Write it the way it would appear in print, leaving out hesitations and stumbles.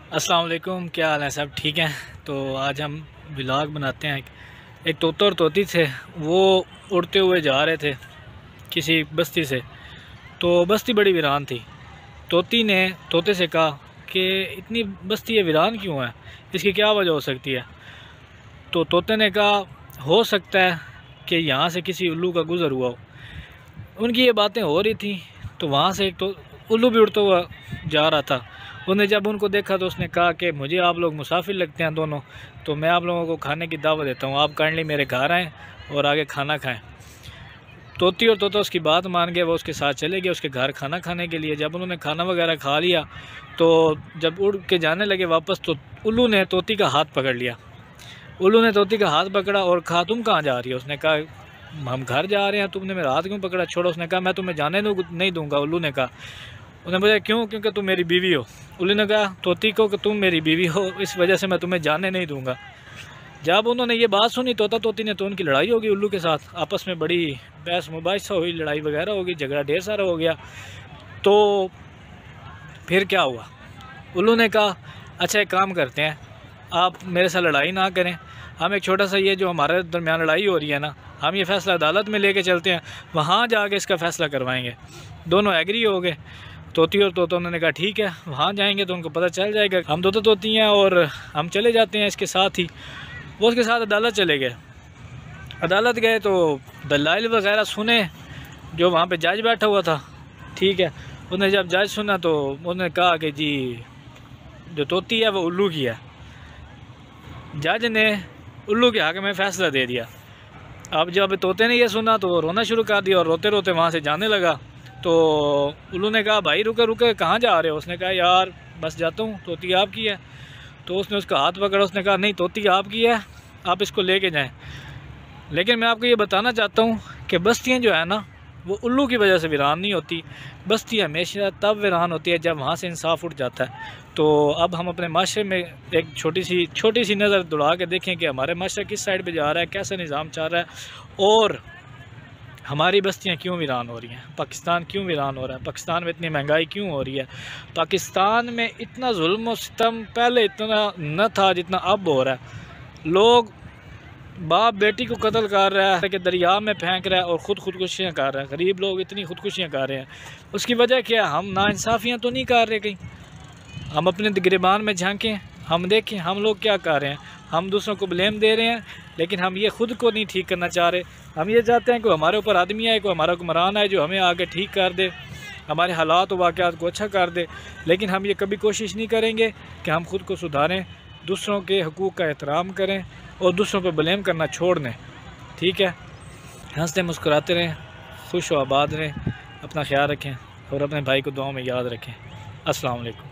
السلام علیکم، کیا حال ہے؟ سب ٹھیک ہیں؟ تو آج ہم ولاگ بناتے ہیں۔ ایک طوطا اور طوطی تھے، وہ اڑتے ہوئے جا رہے تھے کسی بستی سے، تو بستی بڑی ویران تھی۔ طوطی نے طوطے سے کہا کہ اتنی بستی یہ ویران کیوں ہے، اس کی کیا وجہ ہو سکتی ہے؟ تو طوطے نے کہا ہو سکتا ہے کہ یہاں سے کسی الو کا گزر ہوا ہو۔ ان کی یہ باتیں ہو رہی تھیں تو وہاں سے ایک تو الو بھی اڑتا ہوا جا رہا تھا۔ انہوں نے جب ان کو دیکھا تو اس نے کہا کہ مجھے آپ لوگ مسافر لگتے ہیں دونوں، تو میں آپ لوگوں کو کھانے کی دعوت دیتا ہوں، آپ کائنڈلی میرے گھر آئیں اور آگے کھانا کھائیں۔ طوطی اور طوطا اس کی بات مان گئے، وہ اس کے ساتھ چلے گئے اس کے گھر کھانا کھانے کے لیے۔ جب انہوں نے کھانا وغیرہ کھا لیا تو جب اڑ کے جانے لگے واپس تو الو نے طوطی کا ہاتھ پکڑ لیا۔ الو نے طوطی کا ہاتھ پکڑا اور کہا تم کہاں جا رہی ہو؟ اس نے کہا ہم گھر جا رہے ہیں، تم نے میرا ہاتھ کیوں پکڑا؟ چھوڑو۔ اس نے کہا میں تمہیں جانے نہیں دوں گا۔ الو نے کہا، انہوں نے بولا کیوں؟ کیونکہ تم میری بیوی ہو۔ الو نے کہا طوطی کو کہ تم میری بیوی ہو، اس وجہ سے میں تمہیں جانے نہیں دوں گا۔ جب انہوں نے یہ بات سنی طوطا طوطی نے تو ان کی لڑائی ہوگی الو کے ساتھ، آپس میں بڑی بحث مباحثہ ہوئی، لڑائی وغیرہ ہوگی، جھگڑا ڈھیر سارا ہو گیا۔ تو پھر کیا ہوا؟ الو نے کہا اچھا ایک کام کرتے ہیں، آپ میرے ساتھ لڑائی نہ کریں، ہم ایک چھوٹا سا یہ جو ہمارے درمیان لڑائی ہو رہی ہے نا، ہم یہ فیصلہ عدالت میں لے کے چلتے ہیں، وہاں جا کے اس کا فیصلہ کروائیں گے۔ دونوں ایگری ہو گئے، طوطی اور طوطا۔ انہوں نے کہا ٹھیک ہے، وہاں جائیں گے تو ان کو پتہ چل جائے گا ہم طوطا طوطی ہیں اور ہم چلے جاتے ہیں اس کے ساتھ ہی۔ وہ اس کے ساتھ عدالت چلے گئے۔ عدالت گئے تو دلائل وغیرہ سنے، جو وہاں پہ جج بیٹھا ہوا تھا، ٹھیک ہے۔ انہوں نے جب جج سنا تو انہوں نے کہا کہ جی جو طوطی ہے وہ الو کی ہے۔ جج نے الو کے حق میں فیصلہ دے دیا۔ اب جب طوطے نے یہ سنا تو رونا شروع کر دیا اور روتے روتے وہاں سے جانے لگا۔ تو الو نے کہا بھائی رکے کہاں جا رہے ہو؟ اس نے کہا یار بس جاتا ہوں، طوطی آپ کی ہے۔ تو اس نے اس کا ہاتھ پکڑا، اس نے کہا نہیں طوطی آپ کی ہے، آپ اس کو لے کے جائیں۔ لیکن میں آپ کو یہ بتانا چاہتا ہوں کہ بستیاں جو ہے نا وہ الو کی وجہ سے ویران نہیں ہوتی، بستی ہمیشہ تب ویران ہوتی ہے جب وہاں سے انصاف اٹھ جاتا ہے۔ تو اب ہم اپنے معاشرے میں ایک چھوٹی سی نظر دوڑا کے دیکھیں کہ ہمارے معاشرہ کس سائڈ پہ جا رہا ہے، کیسا نظام چل رہا ہے، اور ہماری بستیاں کیوں ویران ہو رہی ہیں، پاکستان کیوں ویران ہو رہا ہے، پاکستان میں اتنی مہنگائی کیوں ہو رہی ہے، پاکستان میں اتنا ظلم و ستم پہلے اتنا نہ تھا جتنا اب ہو رہا ہے۔ لوگ باپ بیٹی کو قتل کر رہا ہے کہ دریا میں پھینک رہا ہے اور خودکشیاں کر رہا ہے۔ غریب لوگ اتنی خودکشیاں کر رہے ہیں، اس کی وجہ کیا ہے؟ ہم ناانصافیاں تو نہیں کر رہے کہیں؟ ہم اپنے گریبان میں جھانکیں، ہم دیکھیں ہم لوگ کیا کر رہے ہیں۔ ہم دوسروں کو بلیم دے رہے ہیں لیکن ہم یہ خود کو نہیں ٹھیک کرنا چاہ رہے۔ ہم یہ چاہتے ہیں کہ ہمارے اوپر آدمی آئے، کوئی ہمارا حکمران آئے جو ہمیں آگے ٹھیک کر دے، ہمارے حالات و واقعات کو اچھا کر دے، لیکن ہم یہ کبھی کوشش نہیں کریں گے کہ ہم خود کو سدھاریں، دوسروں کے حقوق کا احترام کریں اور دوسروں پہ بلیم کرنا چھوڑ دیں، ٹھیک ہے؟ ہنستے مسکراتے رہیں، خوش و آباد رہیں، اپنا خیال رکھیں اور اپنے بھائی کو دعاؤں میں یاد رکھیں۔ السلام علیکم۔